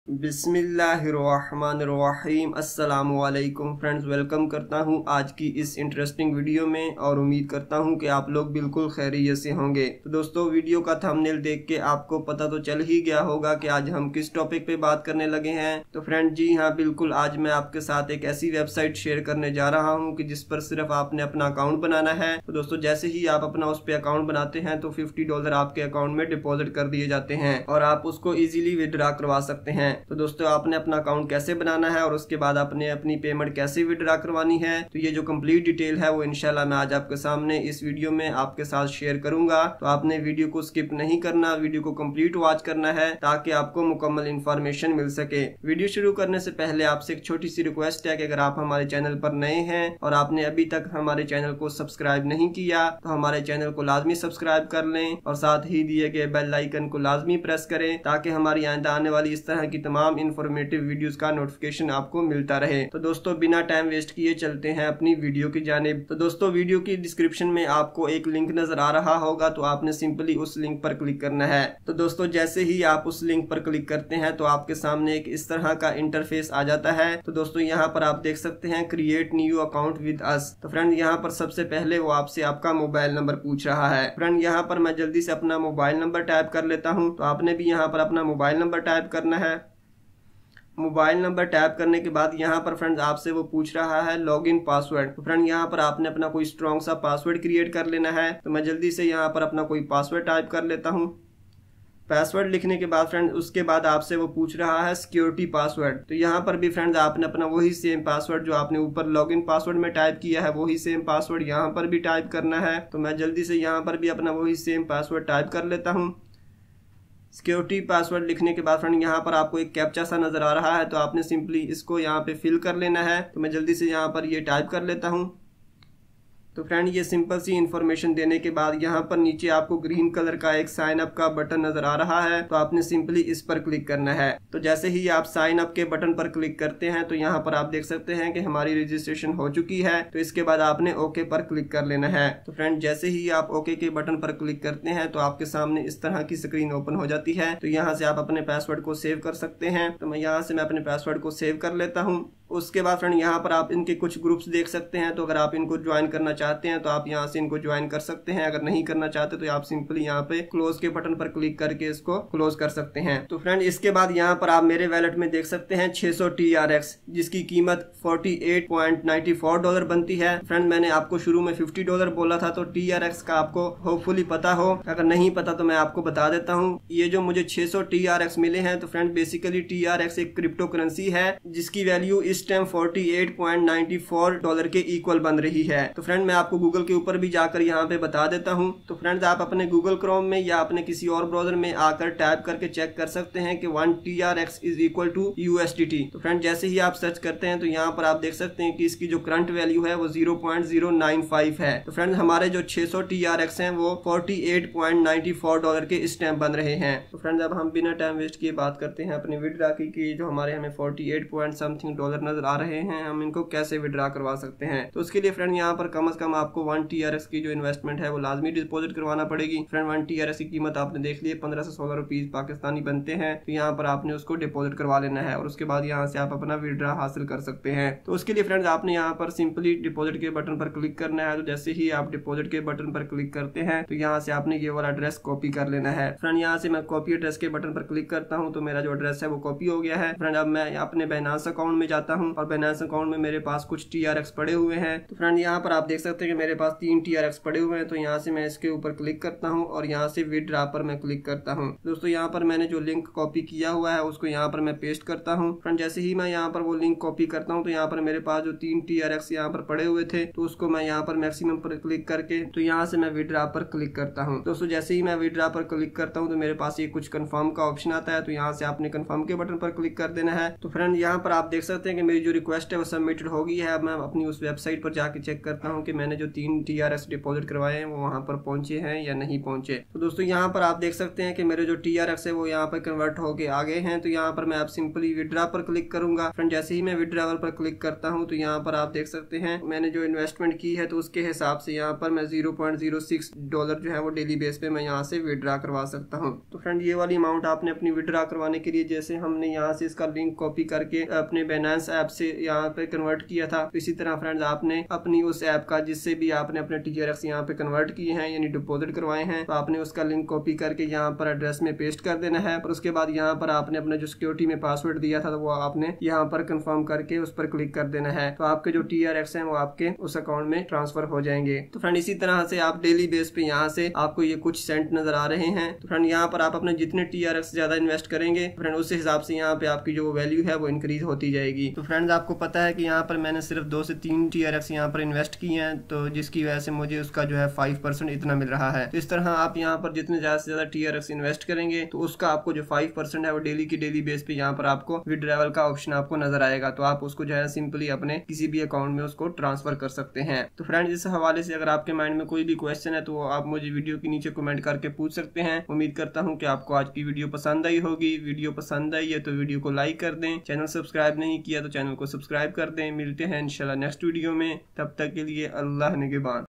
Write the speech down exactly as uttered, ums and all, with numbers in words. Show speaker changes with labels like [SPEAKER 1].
[SPEAKER 1] बिस्मिल्लाहिर्रहमानिर्रहीम अस्सलामुअलैकुम friends, welcome करता हूं आज की इस इंटरेस्टिंग वीडियो में और उम्मीद करता हूं कि आप लोग बिल्कुल खैरियत से होंगे। तो दोस्तों, वीडियो का थंबनेल देख के आपको पता तो चल ही गया होगा कि आज हम किस टॉपिक पे बात करने लगे हैं। तो फ्रेंड जी हाँ, बिल्कुल आज मैं आपके साथ एक ऐसी वेबसाइट शेयर करने जा रहा हूँ कि जिस पर सिर्फ आपने अपना अकाउंट बनाना है। तो दोस्तों, जैसे ही आप अपना उस पर अकाउंट बनाते हैं तो फिफ्टी डॉलर आपके अकाउंट में डिपॉजिट कर दिए जाते हैं और आप उसको इजीली विड्रॉ करवा सकते हैं। तो दोस्तों, आपने अपना अकाउंट कैसे बनाना है और उसके बाद आपने अपनी पेमेंट कैसे विड्रॉ करवानी है, तो ये जो कंप्लीट डिटेल है वो इंशाल्लाह मैं आज आपके सामने इस वीडियो में आपके साथ शेयर करूंगा। तो आपने वीडियो को स्किप नहीं करना, वीडियो को कंप्लीट वॉच करना है ताकि आपको मुकम्मल इन्फॉर्मेशन मिल सके। वीडियो शुरू करने से पहले आपसे एक छोटी सी रिक्वेस्ट है कि अगर आप हमारे चैनल पर नए हैं और आपने अभी तक हमारे चैनल को सब्सक्राइब नहीं किया तो हमारे चैनल को लाजमी सब्सक्राइब कर लें और साथ ही दिए गए बेल आइकन को लाजमी प्रेस करें ताकि हमारी आइंदा आने वाली इस तरह की तमाम इन्फॉर्मेटिव वीडियोस का नोटिफिकेशन आपको मिलता रहे। तो दोस्तों, बिना टाइम वेस्ट किए चलते हैं अपनी वीडियो की जानिब। तो दोस्तों, वीडियो की डिस्क्रिप्शन में आपको एक लिंक नजर आ रहा होगा, तो आपने सिंपली उस लिंक पर क्लिक करना है। तो दोस्तों, जैसे ही आप उस लिंक पर क्लिक करते हैं तो आपके सामने एक इस तरह का इंटरफेस आ जाता है। तो दोस्तों, यहाँ पर आप देख सकते हैं create new account with us. तो फ्रेंड, यहाँ पर सबसे पहले वो आपसे आपका मोबाइल नंबर पूछ रहा है। फ्रेंड, यहाँ पर मैं जल्दी से अपना मोबाइल नंबर टाइप कर लेता हूँ। तो आपने भी यहाँ पर अपना मोबाइल नंबर टाइप करना है। मोबाइल नंबर टाइप करने के बाद यहाँ पर फ्रेंड्स आपसे वो पूछ रहा है लॉगिन पासवर्ड। तो फ्रेंड, यहाँ पर आपने अपना कोई स्ट्रॉन्ग सा पासवर्ड क्रिएट कर लेना है। तो मैं जल्दी से यहाँ पर अपना कोई पासवर्ड टाइप कर लेता हूँ। पासवर्ड लिखने के बाद फ्रेंड उसके बाद आपसे वो पूछ रहा है सिक्योरिटी पासवर्ड। तो यहाँ पर भी फ्रेंड्स आपने अपना वही सेम पासवर्ड जो आपने ऊपर लॉगिन पासवर्ड में टाइप किया है वही सेम पासवर्ड यहाँ पर भी टाइप करना है। तो मैं जल्दी से यहाँ पर भी अपना वही सेम पासवर्ड टाइप कर लेता हूँ। सिक्योरिटी पासवर्ड लिखने के बाद फ्रेंड यहाँ पर आपको एक कैप्चा सा नजर आ रहा है, तो आपने सिंपली इसको यहाँ पे फिल कर लेना है। तो मैं जल्दी से यहाँ पर ये टाइप कर लेता हूँ। तो फ्रेंड, ये सिंपल सी इंफॉर्मेशन देने के बाद यहाँ पर नीचे आपको ग्रीन कलर का एक साइन अप का बटन नजर आ रहा है, तो आपने सिंपली इस पर क्लिक करना है। तो जैसे ही आप साइन अप के बटन पर क्लिक करते हैं तो यहाँ पर आप देख सकते हैं कि हमारी रजिस्ट्रेशन हो चुकी है। तो इसके बाद आपने ओके पर क्लिक कर लेना है। तो फ्रेंड, जैसे ही आप ओके के बटन पर क्लिक करते हैं तो आपके सामने इस तरह की स्क्रीन ओपन हो जाती है। तो यहाँ से आप अपने पासवर्ड को सेव कर सकते हैं। तो मैं यहाँ से मैं अपने पासवर्ड को सेव कर लेता हूँ। उसके बाद फ्रेंड यहाँ पर आप इनके कुछ ग्रुप्स देख सकते हैं। तो अगर आप इनको ज्वाइन करना चाहते हैं तो आप यहाँ से इनको ज्वाइन कर सकते हैं। अगर नहीं करना चाहते तो आप सिंपली यहाँ पे क्लोज के बटन पर क्लिक करके इसको क्लोज कर सकते हैं। तो फ्रेंड, इसके बाद यहाँ पर आप मेरे वैलेट में देख सकते हैं छह सौ टी आर एक्स जिसकी कीमत अड़तालीस पॉइंट नौ चार डॉलर बनती है। फ्रेंड, मैंने आपको शुरू में पचास डॉलर बोला था, तो टी आर एक्स का आपको होपफुली पता हो। अगर नहीं पता तो मैं आपको बता देता हूँ। ये जो मुझे छह सौ टी आर एक्स मिले हैं, तो friend basically T R X एक क्रिप्टो करेंसी है जिसकी वैल्यू इस टाइम अड़तालीस पॉइंट नौ चार डॉलर के इक्वल बन रही है। तो फ्रेंड, मैं आपको गूगल के ऊपर भी जाकर यहाँ पे बता देता हूँ। तो फ्रेंड्स, आप अपने गूगल क्रोम में या अपने किसी और ब्राउजर में आकर टाइप करके चेक कर सकते हैं कि one T R X is equal to U S D T. तो फ्रेंड, जैसे ही आप सर्च करते हैं तो यहाँ पर आप देख सकते हैं कि इसकी जो करंट वैल्यू है वो zero point zero nine five है। तो फ्रेंड, हमारे जो छह सौ टी आर एक्स हैं वो अड़तालीस पॉइंट नौ चार डॉलर के इस टाइम बन रहे हैं। तो फ्रेंड्स, अब हम बिना टाइम वेस्ट किए बात करते हैं अपने विड्रॉ की कि जो हमारे हमें अड़तालीस पॉइंट समथिंग डॉलर नजर आ रहे हैं, हम इनको कैसे विड्रॉ करवा सकते हैं। तो उसके लिए फ्रेंड यहाँ पर कम से कम आपको वन टी आर एक्स की जो इन्वेस्टमेंट है वो लाजमी डिपॉजिट करवाना पड़ेगी। Friend, one T R X की कीमत आपने देख ली पंद्रह से सोलह रुपीज पाकिस्तानी बनते हैं। तो यहाँ पर आपने उसको डिपॉजिट करवा लेना है और उसके बाद यहाँ से आप अपना विड्रॉ हासिल कर सकते हैं। तो उसके लिए फ्रेंड्स आपने यहाँ पर सिंपली डिपॉजिट के बटन पर क्लिक करना है। तो जैसे ही आप डिपॉजिट के बटन पर क्लिक करते हैं तो यहाँ से आपने ये वाला एड्रेस कॉपी कर लेना है। फ्रेंड, यहाँ से मैं कॉपी एड्रेस के बटन पर क्लिक करता हूँ तो मेरा जो एड्रेस है वो कॉपी हो गया है। फ्रेंड, अब मैं अपने बाइनेंस अकाउंट में जाता हूँ और बाइनेंस अकाउंट में मेरे पास कुछ टी आर एक्स पड़े हुए हैं। तो फ्रेंड, यहाँ पर आप देख सकते हैं कि मेरे पास तीन टी आर एक्स पड़े हुए हैं। तो यहाँ से मैं इसके ऊपर क्लिक करता हूँ और यहाँ से विड्रॉ पर मैं क्लिक करता हूँ। दोस्तों, यहाँ पर मैंने जो लिंक कॉपी किया हुआ है उसको यहाँ पर मैं पेस्ट करता हूँ। फ्रेंड, जैसे ही मैं यहाँ पर वो लिंक कॉपी करता हूँ तो यहाँ पर मेरे पास जो तीन टी आर एक्स यहाँ पर पड़े हुए थे तो उसको मैं यहाँ पर मैक्सिमम पर क्लिक करके तो यहाँ से मैं विड्रॉ पर क्लिक करता हूँ। दोस्तों, जैसे ही मैं विड्रॉ पर क्लिक करता हूँ तो मेरे पास ये कुछ कंफर्म का ऑप्शन आता है। तो यहाँ से आपने कंफर्म के बटन पर क्लिक कर देना है। तो फ्रेंड, यहाँ पर आप देख सकते हैं कि कि मेरी जो रिक्वेस्ट है वो सबमिटेड हो गई है। अब मैं अपनी उस वेबसाइट पर जाके चेक करता हूँ कि मैंने जो तीन टी आर एक्स डिपॉजिट करवाए हैं वो वहाँ पर पहुंचे हैं या नहीं पहुंचे। तो दोस्तों यहाँ पर आप देख सकते हैं कि मेरे जो टी आर एक्स है वो यहाँ पर कन्वर्ट होके आ गए हैं। तो यहाँ पर मैं अब सिंपली विड्रॉ पर क्लिक करूंगा। फ्रेंड जैसे ही मैं विड्रॉवल पर क्लिक करता हूँ तो यहाँ पर आप देख सकते हैं मैंने जो इन्वेस्टमेंट की है तो उसके हिसाब से यहाँ पर मैं zero point zero six dollar जो है वो डेली बेस पे मैं यहाँ से विड्रॉ करवा सकता हूँ। तो फ्रेंड ये वाली अमाउंट आपने अपनी विड्रॉ करवाने के लिए जैसे हमने यहाँ से इसका लिंक कॉपी करके अपने बाइनेंस ऐप से यहाँ पे कन्वर्ट किया था, तो इसी तरह फ्रेंड्स आपने अपनी उस ऐप का जिससे भी आपने अपने टी आर एक्स यहाँ पे कन्वर्ट किए हैं यानी डिपॉजिट करवाए हैं, तो आपने उसका लिंक कॉपी करके यहाँ पर एड्रेस में पेस्ट कर देना है। और उसके बाद यहाँ पर आपने अपना जो सिक्योरिटी में पासवर्ड दिया था तो वो आपने यहाँ पर कंफर्म करके उस पर क्लिक कर देना है। तो आपके जो टी आर एक्स हैं वो आपके उस अकाउंट में ट्रांसफर हो जाएंगे। तो फ्रेंड इसी तरह से आप डेली बेस पे यहाँ से आपको ये कुछ सेंट नजर आ रहे हैं। तो फ्रेंड यहाँ पर आप अपने जितने टी आर एक्स ज्यादा इन्वेस्ट करेंगे फ्रेंड उस हिसाब से यहाँ पे आपकी जो वैल्यू है वो इंक्रीज होती जाएगी। तो फ्रेंड्स आपको पता है कि यहाँ पर मैंने सिर्फ दो से तीन टी आर एक्स यहाँ पर इन्वेस्ट किए हैं, तो जिसकी वजह से मुझे उसका जो है फाइव परसेंट इतना मिल रहा है। तो इस तरह आप यहाँ पर जितने ज्यादा से ज्यादा टी आर एक्स इन्वेस्ट करेंगे तो उसका आपको जो फाइव परसेंट है वो डेली की डेली बेस पे यहाँ पर आपको विड्रॉवल का ऑप्शन आपको नजर आएगा। तो आप उसको जो है सिंपली अपने किसी भी अकाउंट में उसको ट्रांसफर कर सकते हैं। तो फ्रेंड्स इस हवाले से अगर आपके माइंड में कोई भी क्वेश्चन है तो आप मुझे वीडियो के नीचे कमेंट करके पूछ सकते हैं। उम्मीद करता हूँ कि आपको आज की वीडियो पसंद आई होगी। वीडियो पसंद आई है तो वीडियो को लाइक कर दें, चैनल सब्सक्राइब नहीं किया तो चैनल को सब्सक्राइब कर दें। मिलते हैं इंशाल्लाह नेक्स्ट वीडियो में, तब तक के लिए अल्लाह निगहबान।